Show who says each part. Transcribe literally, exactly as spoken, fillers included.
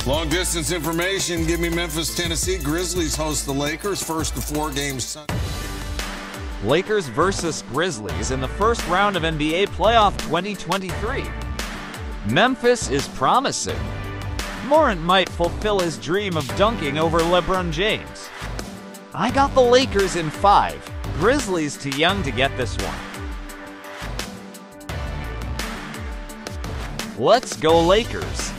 Speaker 1: Long distance information. Give me Memphis, Tennessee. Grizzlies host the Lakers. First of four games Sunday.
Speaker 2: Lakers versus Grizzlies in the first round of N B A playoff twenty twenty-three. Memphis is promising. Morant might fulfill his dream of dunking over Lebron James. I got the Lakers in five. Grizzlies too young to get this one. Let's go Lakers!